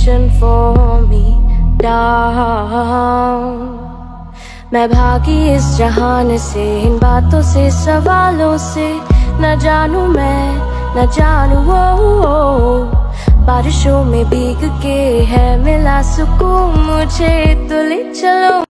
destination for me down. मैं भागी इस जहान से, इन बातों से, सवालों से, न जानू मैं, न जानू बारिशों में भीग के है मिला सुकून मुझे, तो ले चलो।